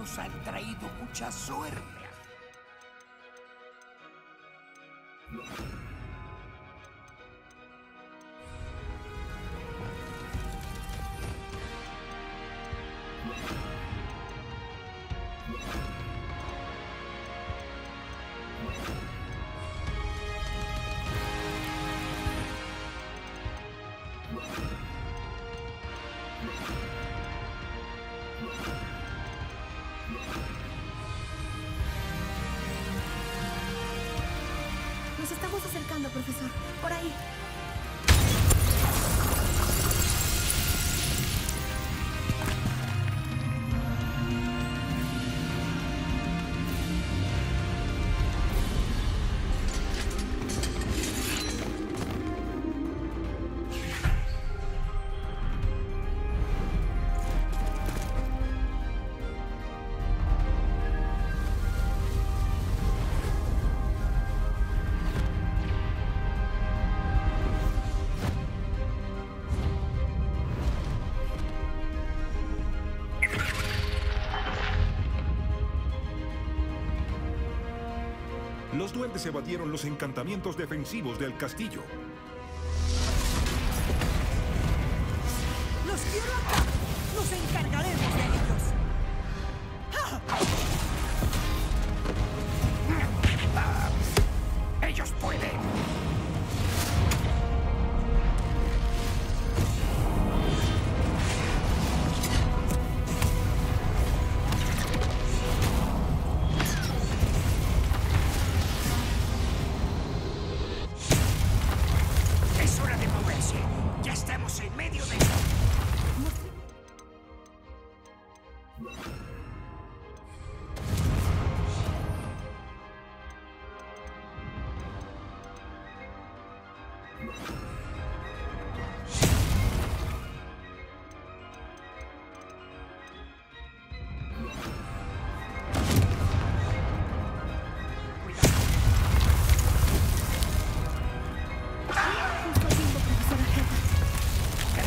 nos han traído mucha suerte. Nos estamos acercando, profesor. Por ahí. Los duendes evadieron los encantamientos defensivos del castillo. ¡Los quiero acá! ¡Nos encargaremos de ellos! ¡Ellos pueden! ¡Es hora de moverse! ¡Ya estamos en medio de... Justo a tiempo, profesora Hedda.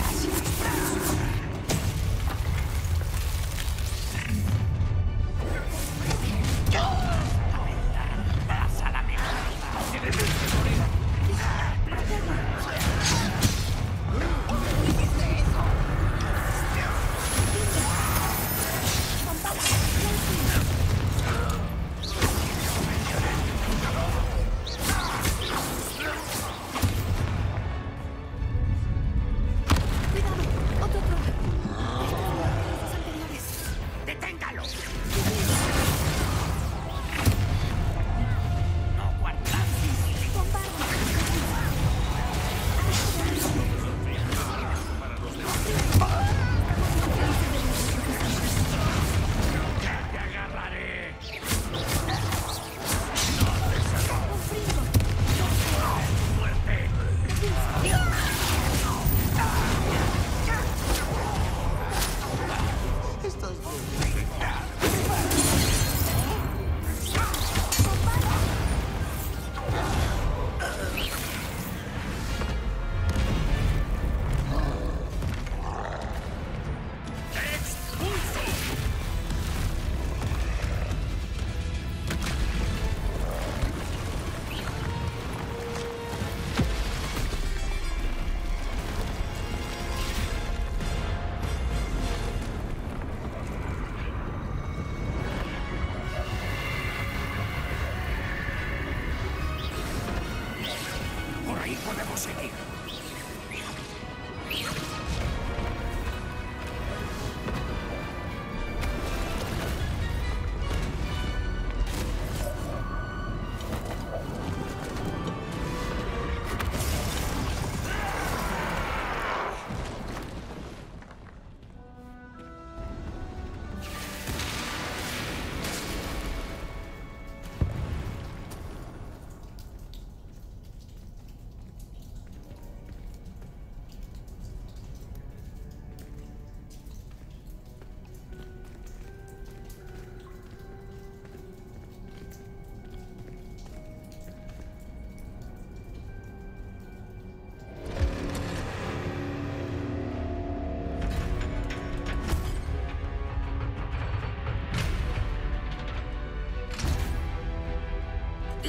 Cuidado, otro problema. Estos anteriores. ¡Deténgalo! ¡No guardar! Bombarda. ¡Te agarraré! ¡Muerte! Por ahí podemos seguir.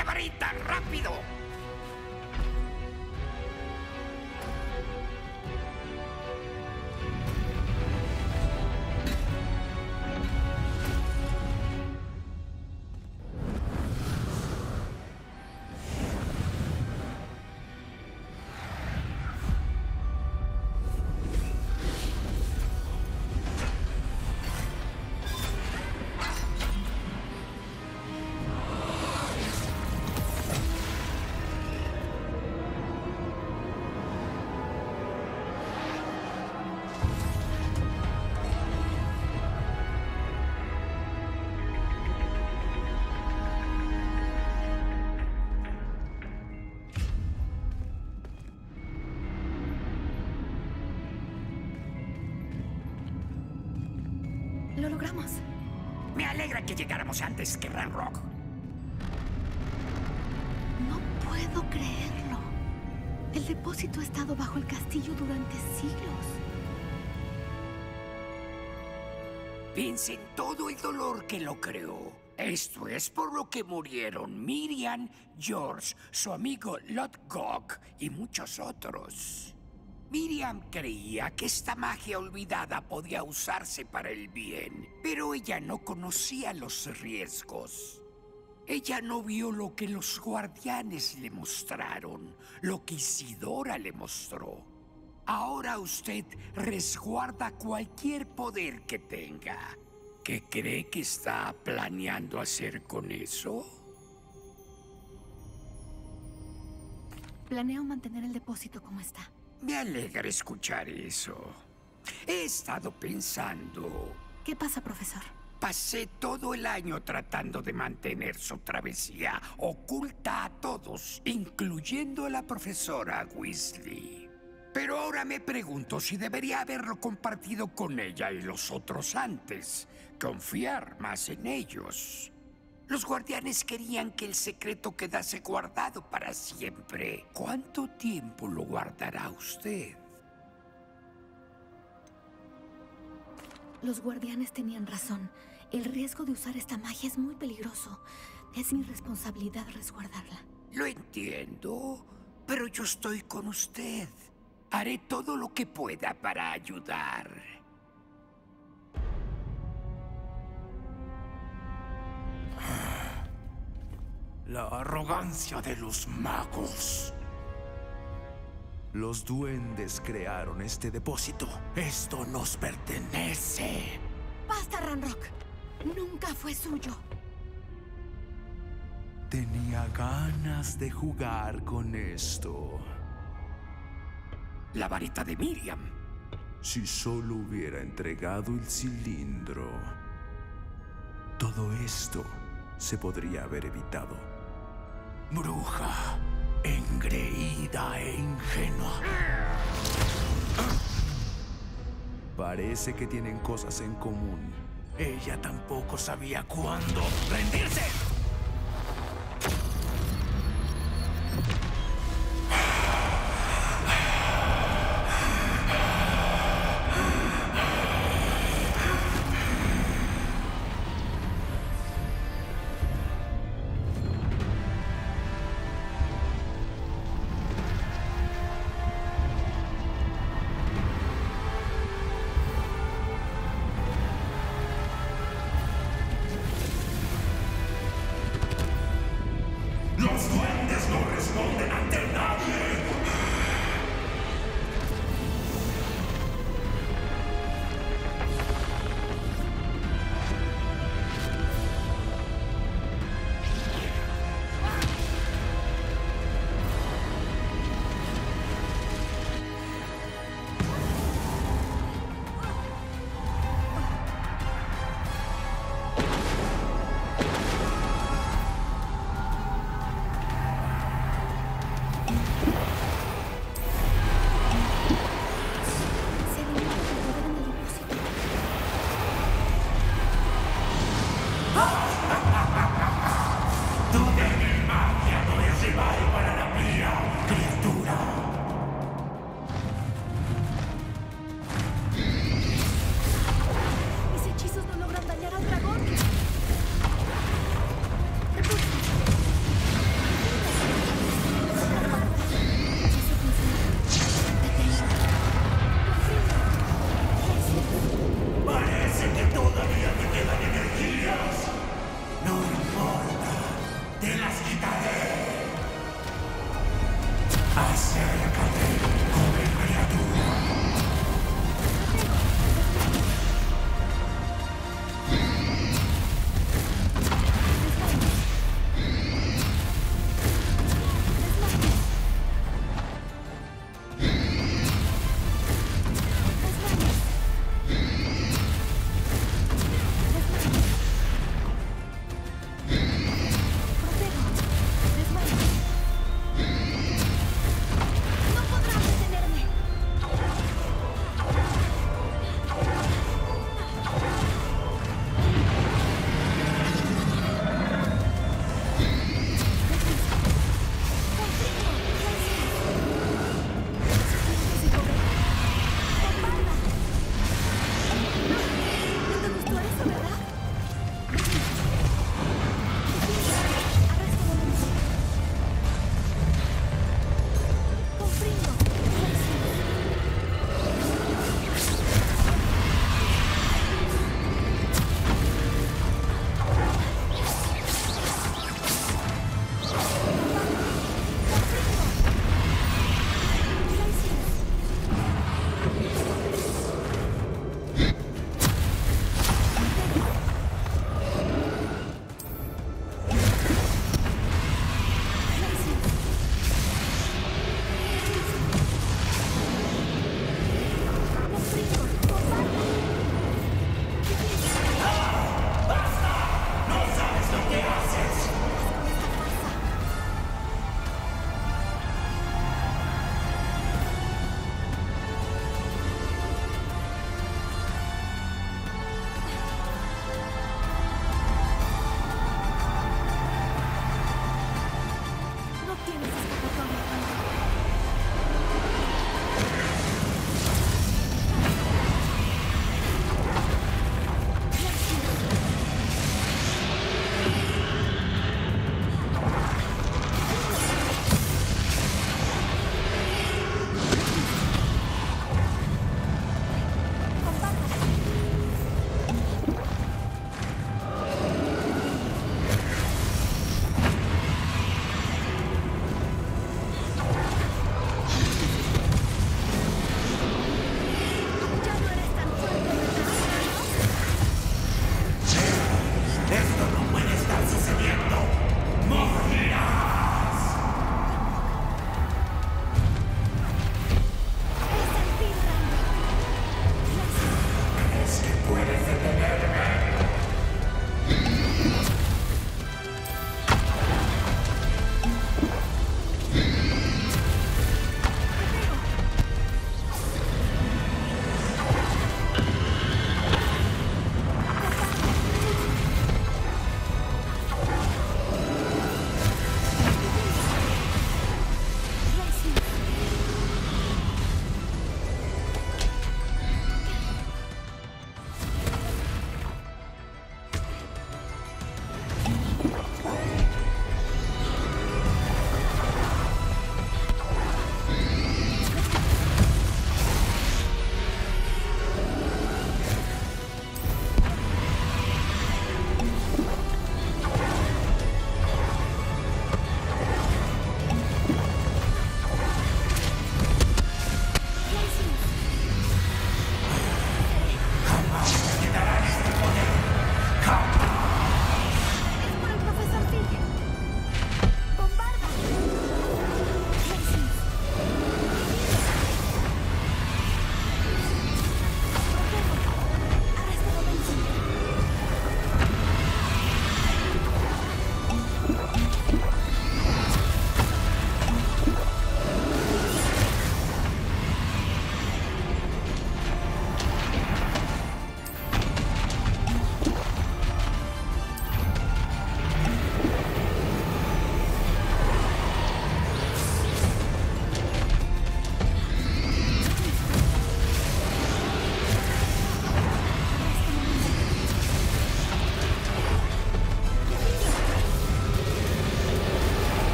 ¡La varita, rápido! Lo logramos. Me alegra que llegáramos antes que Ranrock. No puedo creerlo. El depósito ha estado bajo el castillo durante siglos. Piensa en todo el dolor que lo creó. Esto es por lo que murieron Miriam, George, su amigo Lodgok y muchos otros. Miriam creía que esta magia olvidada podía usarse para el bien, pero ella no conocía los riesgos. Ella no vio lo que los guardianes le mostraron, lo que Isidora le mostró. Ahora usted resguarda cualquier poder que tenga. ¿Qué cree que está planeando hacer con eso? Planeo mantener el depósito como está. Me alegra escuchar eso. He estado pensando... ¿Qué pasa, profesor? Pasé todo el año tratando de mantener su travesía oculta a todos, incluyendo a la profesora Weasley. Pero ahora me pregunto si debería haberlo compartido con ella y los otros antes. Confiar más en ellos. Los guardianes querían que el secreto quedase guardado para siempre. ¿Cuánto tiempo lo guardará usted? Los guardianes tenían razón. El riesgo de usar esta magia es muy peligroso. Es mi responsabilidad resguardarla. Lo entiendo, pero yo estoy con usted. Haré todo lo que pueda para ayudar. La arrogancia de los magos. Los duendes crearon este depósito. Esto nos pertenece. ¡Basta, Ranrock! Nunca fue suyo. Tenía ganas de jugar con esto. La varita de Miriam. Si solo hubiera entregado el cilindro, todo esto se podría haber evitado. Bruja, engreída e ingenua. Parece que tienen cosas en común. Ella tampoco sabía cuándo rendirse.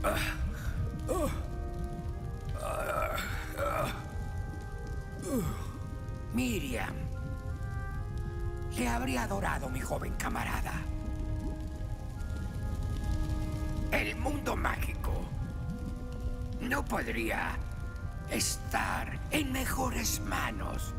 Miriam. Le habría adorado, mi joven camarada. El mundo mágico no podría estar en mejores manos.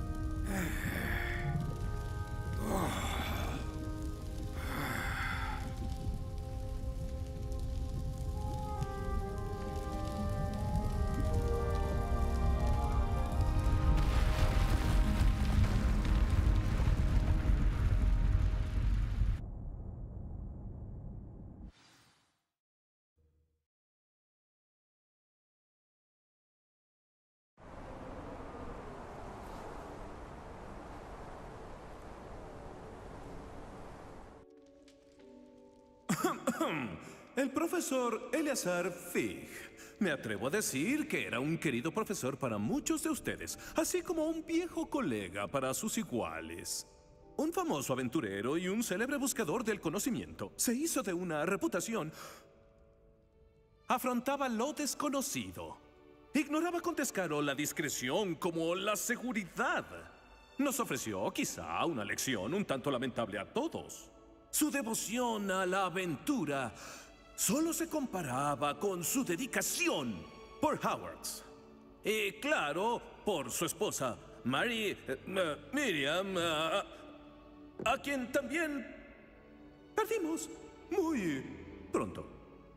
El profesor Eleazar Fig. Me atrevo a decir que era un querido profesor para muchos de ustedes, así como un viejo colega para sus iguales. Un famoso aventurero y un célebre buscador del conocimiento. Se hizo de una reputación. Afrontaba lo desconocido. Ignoraba con descaro la discreción como la seguridad. Nos ofreció quizá una lección un tanto lamentable a todos. Su devoción a la aventura solo se comparaba con su dedicación por Hogwarts. Y claro, por su esposa, Miriam, a quien también perdimos muy pronto.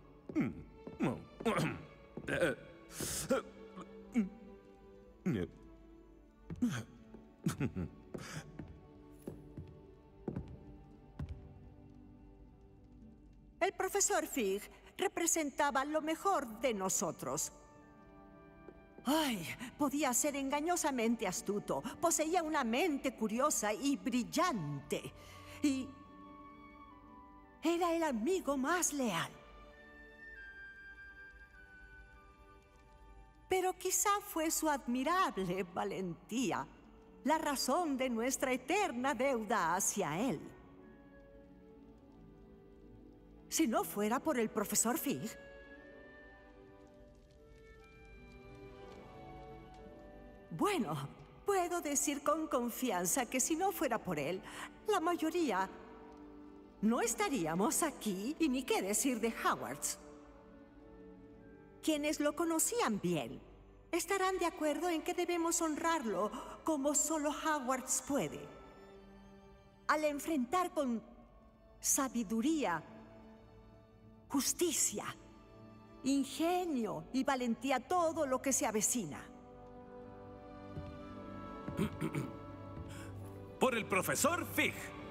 El profesor Fig representaba lo mejor de nosotros. Ay, podía ser engañosamente astuto, poseía una mente curiosa y brillante. Y era el amigo más leal. Pero quizá fue su admirable valentía la razón de nuestra eterna deuda hacia él. Si no fuera por el profesor Fig, bueno, puedo decir con confianza que si no fuera por él, la mayoría no estaríamos aquí, y ni qué decir de Hogwarts. Quienes lo conocían bien estarán de acuerdo en que debemos honrarlo como solo Hogwarts puede. Al enfrentar con sabiduría, justicia, ingenio y valentía todo lo que se avecina. Por el profesor Fig.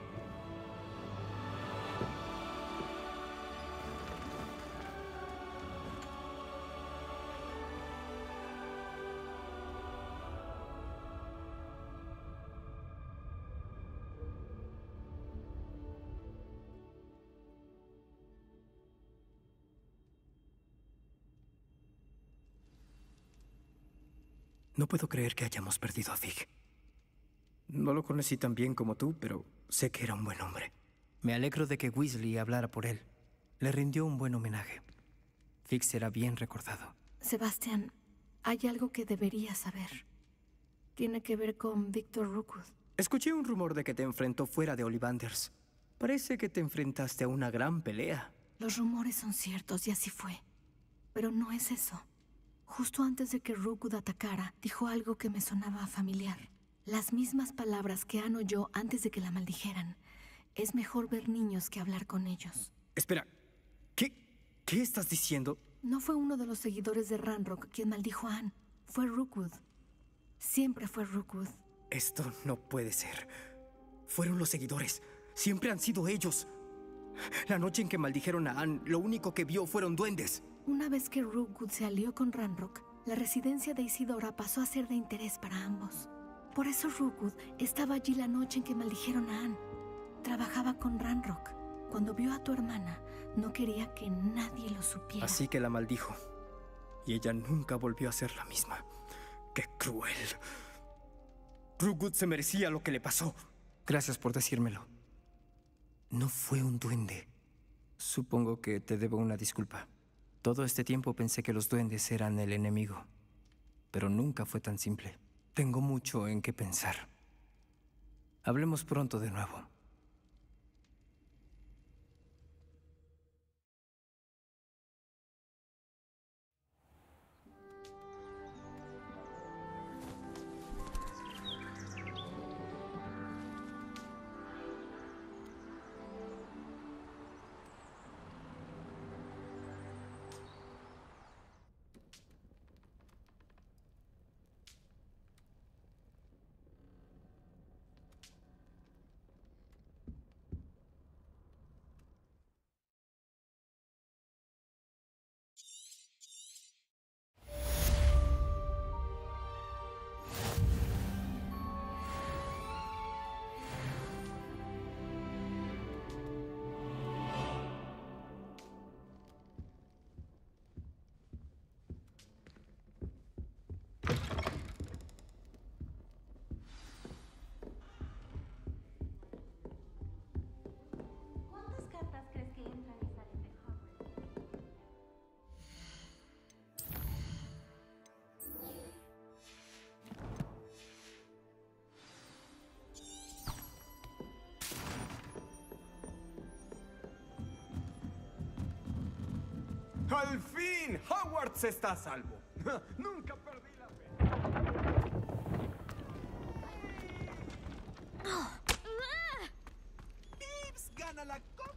No puedo creer que hayamos perdido a Fig. No lo conocí tan bien como tú, pero sé que era un buen hombre. Me alegro de que Weasley hablara por él. Le rindió un buen homenaje. Fig será bien recordado. Sebastián, hay algo que deberías saber. Tiene que ver con Victor Rookwood. Escuché un rumor de que te enfrentó fuera de Ollivanders. Parece que te enfrentaste a una gran pelea. Los rumores son ciertos y así fue. Pero no es eso. Justo antes de que Rookwood atacara, dijo algo que me sonaba familiar. Las mismas palabras que Anne oyó antes de que la maldijeran. Es mejor ver niños que hablar con ellos. Espera, ¿qué estás diciendo? No fue uno de los seguidores de Ranrock quien maldijo a Anne. Fue Rookwood. Siempre fue Rookwood. Esto no puede ser. Fueron los seguidores. Siempre han sido ellos. La noche en que maldijeron a Anne, lo único que vio fueron duendes. Una vez que Rookwood se alió con Ranrock, la residencia de Isidora pasó a ser de interés para ambos. Por eso Rookwood estaba allí la noche en que maldijeron a Anne. Trabajaba con Ranrock. Cuando vio a tu hermana, no quería que nadie lo supiera. Así que la maldijo. Y ella nunca volvió a ser la misma. ¡Qué cruel! Rookwood se merecía lo que le pasó. Gracias por decírmelo. No fue un duende. Supongo que te debo una disculpa. Todo este tiempo pensé que los duendes eran el enemigo, pero nunca fue tan simple. Tengo mucho en qué pensar. Hablemos pronto de nuevo. ¿Cuántas cartas crees que entran y salen de Hogwarts? ¡Al fin! ¡Hogwarts está a salvo! ¡Nunca perdí la fe! ¡Pips gana la copa!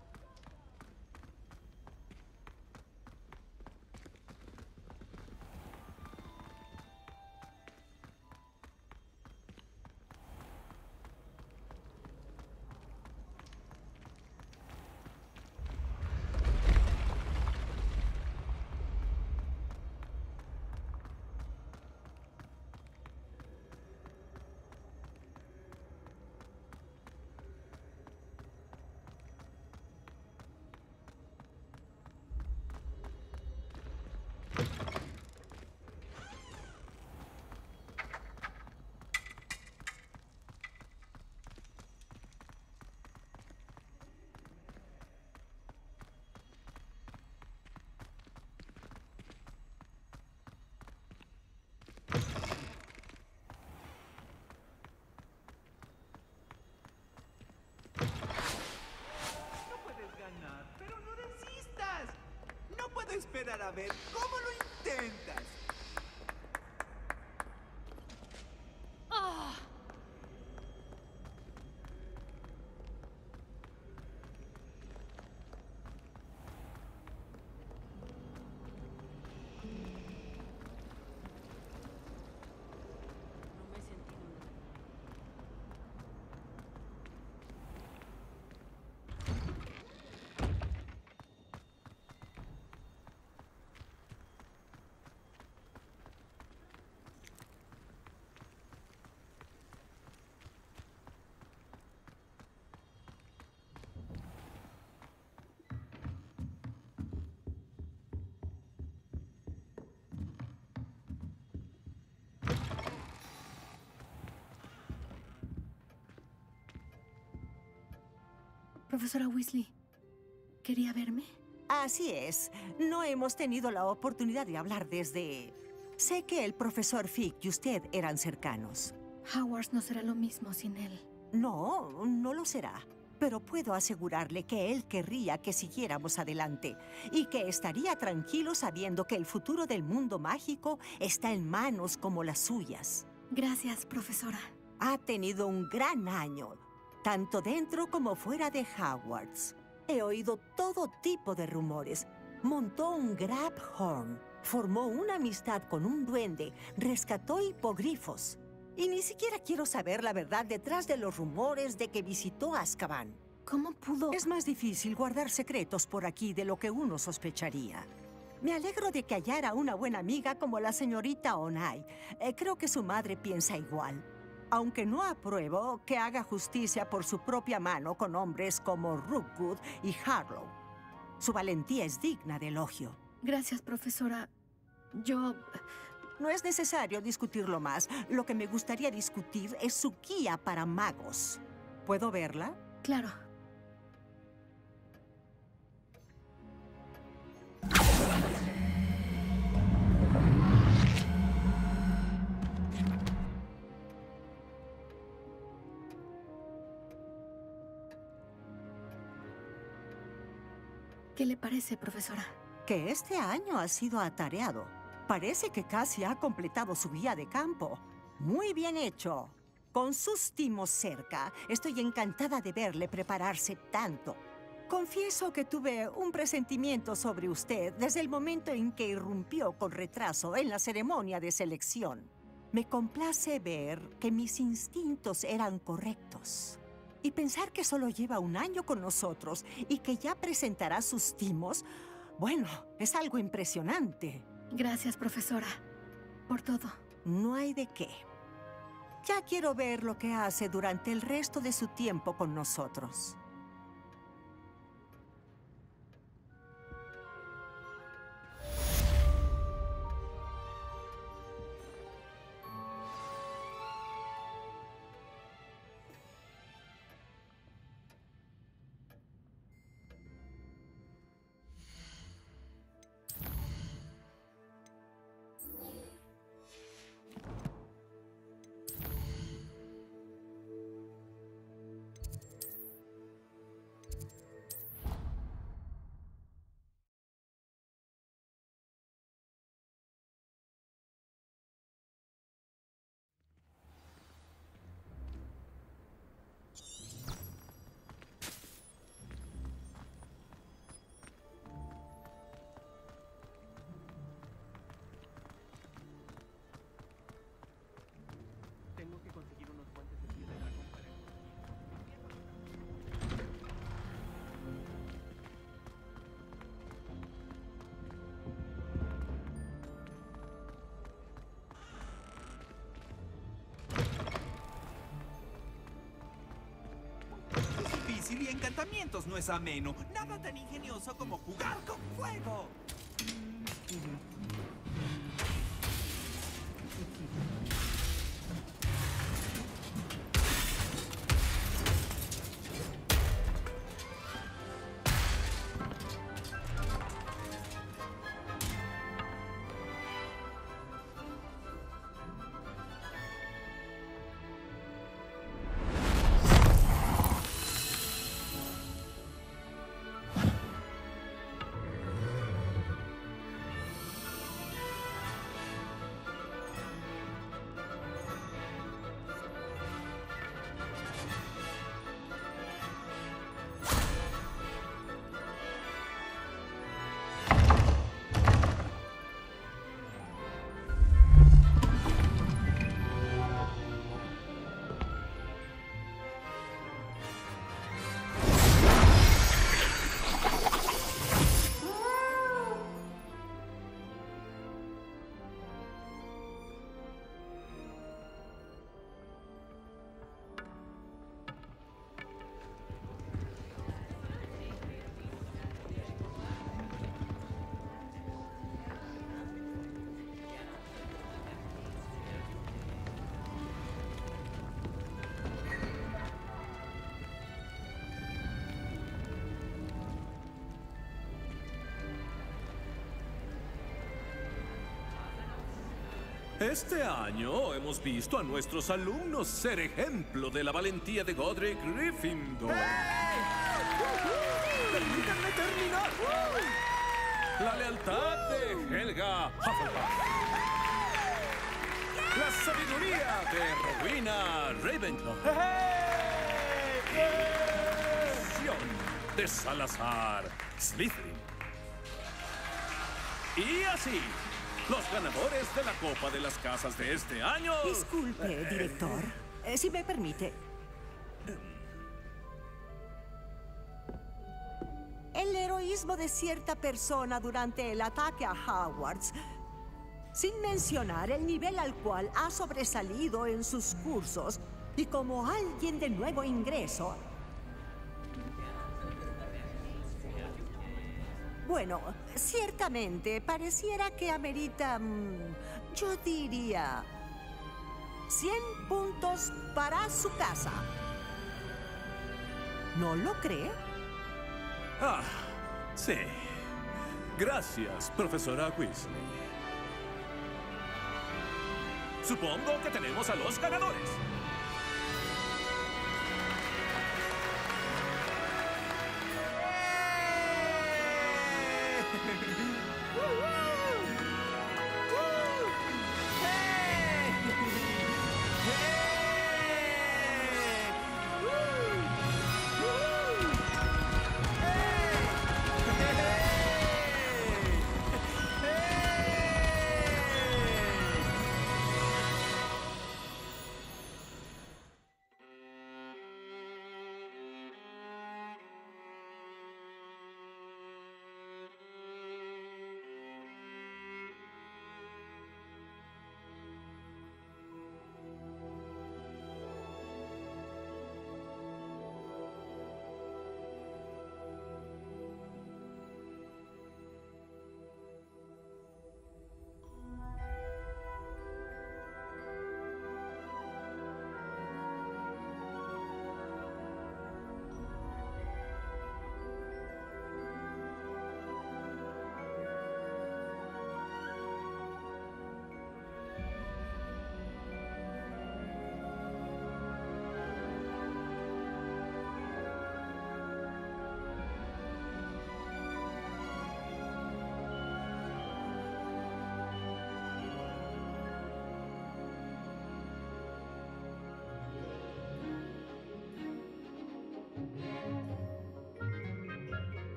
Esperar a ver cómo lo intentas. Profesora Weasley, ¿quería verme? Así es. No hemos tenido la oportunidad de hablar desde... Sé que el profesor Fig y usted eran cercanos. Hogwarts no será lo mismo sin él. No, no lo será. Pero puedo asegurarle que él querría que siguiéramos adelante y que estaría tranquilo sabiendo que el futuro del mundo mágico está en manos como las suyas. Gracias, profesora. Ha tenido un gran año, tanto dentro como fuera de Hogwarts. He oído todo tipo de rumores. Montó un Grabhorn, formó una amistad con un duende, rescató hipogrifos. Y ni siquiera quiero saber la verdad detrás de los rumores de que visitó Azkaban. ¿Cómo pudo? Es más difícil guardar secretos por aquí de lo que uno sospecharía. Me alegro de que hallara una buena amiga como la señorita Onai. Creo que su madre piensa igual. Aunque no apruebo que haga justicia por su propia mano con hombres como Rookwood y Harlow. Su valentía es digna de elogio. Gracias, profesora. Yo... No es necesario discutirlo más. Lo que me gustaría discutir es su guía para magos. ¿Puedo verla? Claro. ¿Qué le parece, profesora? Que este año ha sido atareado. Parece que casi ha completado su guía de campo. Muy bien hecho. Con sus timos cerca, estoy encantada de verle prepararse tanto. Confieso que tuve un presentimiento sobre usted desde el momento en que irrumpió con retraso en la ceremonia de selección. Me complace ver que mis instintos eran correctos. Y pensar que solo lleva un año con nosotros y que ya presentará sus timos, bueno, es algo impresionante. Gracias, profesora, por todo. No hay de qué. Ya quiero ver lo que hace durante el resto de su tiempo con nosotros. Y encantamientos no es ameno. Nada tan ingenioso como jugar con fuego. Este año hemos visto a nuestros alumnos ser ejemplo de la valentía de Godric Gryffindor. ¡Permítanme terminar! La lealtad de Helga Hufflepuff. La sabiduría de Rowena Ravenclaw. La visión de Salazar Slytherin. Y así, los ganadores de la Copa de las Casas de este año... Disculpe, director. Si me permite. El heroísmo de cierta persona durante el ataque a Hogwarts, sin mencionar el nivel al cual ha sobresalido en sus cursos y como alguien de nuevo ingreso. Bueno, ciertamente pareciera que amerita, yo diría, 100 puntos para su casa. ¿No lo cree? Ah, sí. Gracias, profesora Weasley. Supongo que tenemos a los ganadores.